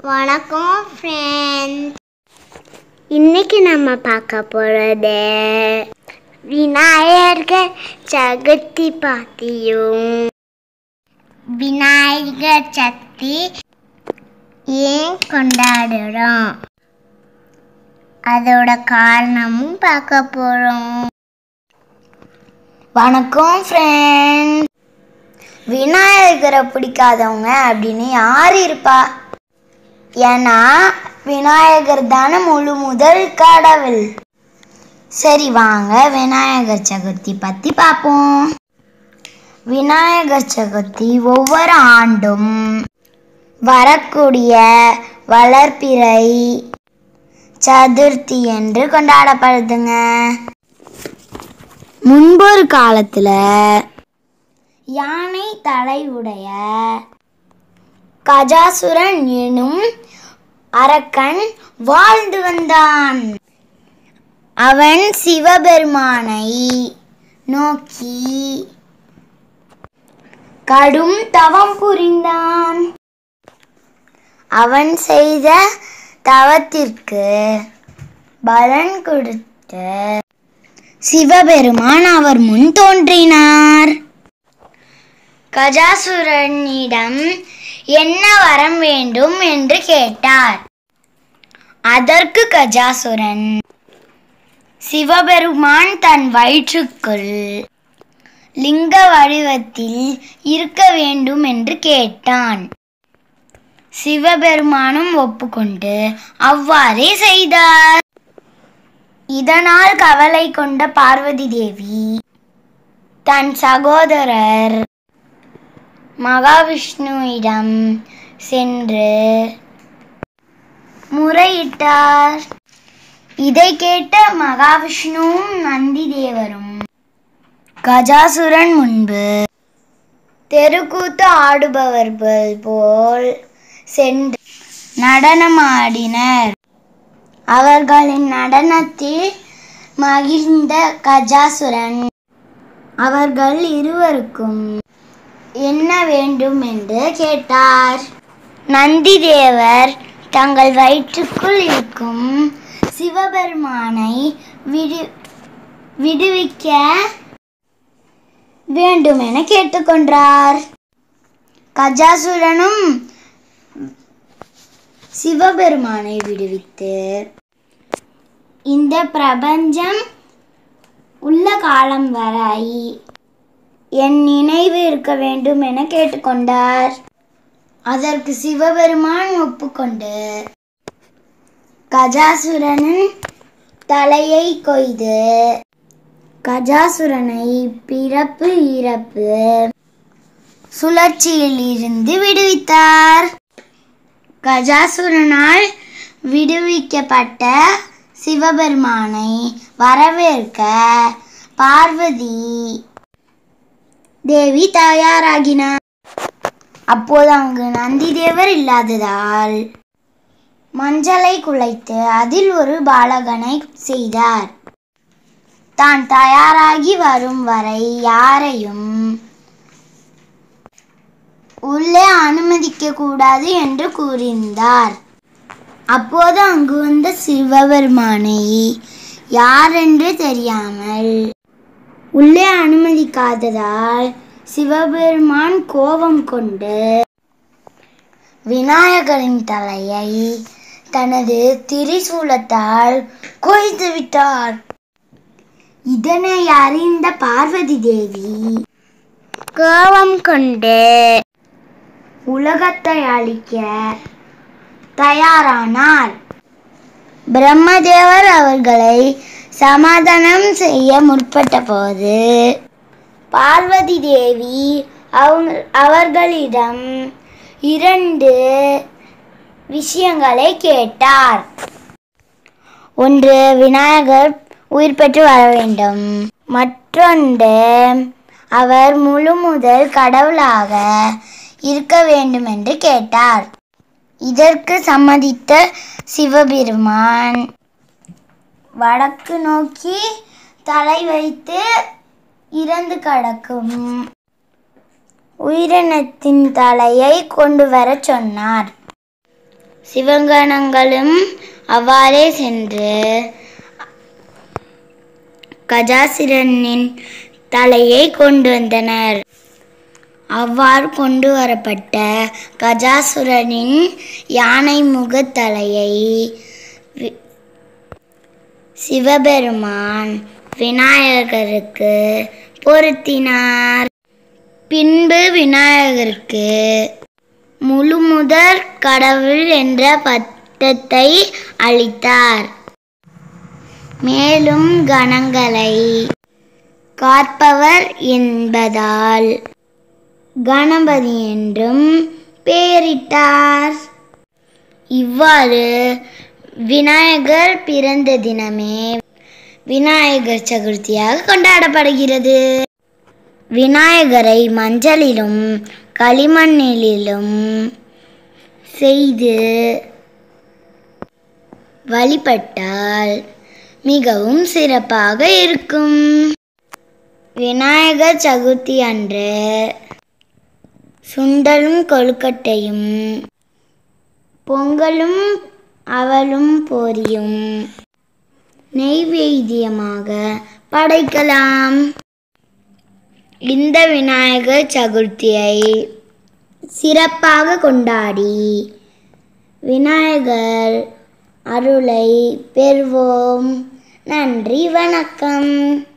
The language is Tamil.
வணக்கம் ஃப்ரெண்ட்ஸ். இன்னைக்கு நம்ம பார்க்க போகிறது விநாயகர் சதுர்த்தி பற்றியும். விநாயகர் சதுர்த்தி ஏன் கொண்டாடுறோம் அதோட காரணமும் பார்க்க போகிறோம். வணக்கம் ஃப்ரெண்ட்ஸ். விநாயகரை பிடிக்காதவங்க அப்படின்னு யார் இருப்பா? ஏன்னா விநாயகர் தானே முதல் கடவுள். சரி, வாங்க விநாயகர் சதுர்த்தி பற்றி பார்ப்போம். விநாயகர் சதுர்த்தி ஒவ்வொரு ஆண்டும் வரக்கூடிய வளர்பிறை சதுர்த்தி என்று கொண்டாடப்படுதுங்க. முன்பொரு காலத்தில் யானை தலை உடைய கஜாசுரன் எனும் அரக்கன் வாழ்ந்து வந்தான். அவன் சிவபெருமானை நோக்கி கடும் தவம் புரிந்தான். அவன் செய்த தவத்திற்கு பலன் கொடுத்து சிவபெருமான் அவர் முன் தோன்றினார். கஜாசுரனிடம் என்ன வரம் வேண்டும் என்று கேட்டார். அதற்கு கஜாசுரன் சிவபெருமான் தன் வயிற்றுக்குள் லிங்க வடிவத்தில் இருக்க வேண்டும் என்று கேட்டான். சிவபெருமானும் ஒப்புக்கொண்டு அவ்வாறே செய்தார். இதனால் கவலை கொண்ட பார்வதி தேவி தன் சகோதரர் மகாவிஷ்ணுவிடம் சென்று முறையிட்டார். இதை கேட்ட மகாவிஷ்ணுவும் நந்தி தேவரும் கஜாசுரன் முன்பு தெருக்கூத்து ஆடுபவர்கள் போல் சென்று நடனமாடினர். அவர்களின் நடனத்தில் மகிழ்ந்த கஜாசுரன் அவர்கள் இருவருக்கும் என்ன வேண்டும் என்று கேட்டார். நந்தி தேவர் தங்கள் வயிற்றுக்குள் இருக்கும் சிவபெருமானை விடுவிக்க வேண்டும் என கேட்டுக்கொண்டார். கஜாசுரனும் சிவபெருமானை விடுவித்து இந்த பிரபஞ்சம் உள்ள காலம் வரை என் நினைவு இருக்க வேண்டும் என கேட்டுக்கொண்டார். அதற்கு சிவபெருமான் ஒப்புக்கொண்டு கஜாசுரனின் தலையை கொய்து கஜாசுரனை பிறப்பு இறப்பு சுழற்சியில் இருந்து விடுவித்தார். கஜாசுரனால் விடுவிக்கப்பட்ட சிவபெருமானை வரவேற்க பார்வதி தேவி தயாராகினார். அப்போது அங்கு நந்தி தேவர் இல்லாததால் மஞ்சளை குழைத்து அதில் ஒரு பாலகனை செய்தார். தான் தயாராகி வரும் வரை யாரையும் உள்ளே அனுமதிக்க கூடாது என்று கூறினார். அப்போது அங்கு வந்த சிவபெருமானை யாரென்று தெரியாமல் உள்ளே அனுமதிக்காததால் சிவபெருமான் கோபம் கொண்டு விநாயகரின் தலையை தனது திரிசூலத்தால் கொய்து விட்டார். இதனை அறிந்த பார்வதி தேவி கோபம் கொண்டு உலகத்தை அழிக்க தயாரானார். பிரம்மதேவர் அவர்களை சமாதானம் செய்ய முற்பட்ட போது பார்வதி தேவி அவர்களிடம் 2 விஷயங்களை கேட்டார். ஒன்று, விநாயகர் உயிர் பெற்று வர வேண்டும். மற்றொன்று, அவர் முதல் கடவுளாக இருக்க வேண்டும் என்று கேட்டார். இதற்கு சம்மதித்த சிவபெருமான் வடக்கு நோக்கி தலை வைத்து இறந்து கிடக்கும் உயிரினத்தின் தலையை கொண்டு வர சொன்னார். சிவகணங்களும் அவ்வாறே சென்று கஜாசுரனின் தலையை கொண்டு வந்தனர். அவ்வாறு கொண்டு வரப்பட்ட கஜாசுரனின் யானை முகத் தலையை சிவபெருமான் விநாயகருக்கு பொருத்தினார். பின்பு விநாயகருக்கு முழுமுதற் கடவுள் என்ற பட்டத்தை அளித்தார். மேலும் கணங்களை காப்பவர் என்பதால் கணபதி என்றும் பெயரிட்டார். இவ்வாறு விநாயகர் பிறந்த தினமே விநாயகர் சதுர்த்தியாக கொண்டாடப்படுகிறது. விநாயகரை மஞ்சளிலும் களிமண்ணிலும் செய்து வழிபட்டால் மிகவும் சிறப்பாக இருக்கும். விநாயகர் சதுர்த்தி அன்று சுண்டலும் கொழுக்கட்டையும் பொங்கலும் அவலும் பொரியும் நெய்வேத்தியமாக படைக்கலாம். இந்த விநாயகர் சதுர்த்தியை சிறப்பாக கொண்டாடி விநாயகர் அருளை பெறுவோம். நன்றி, வணக்கம்.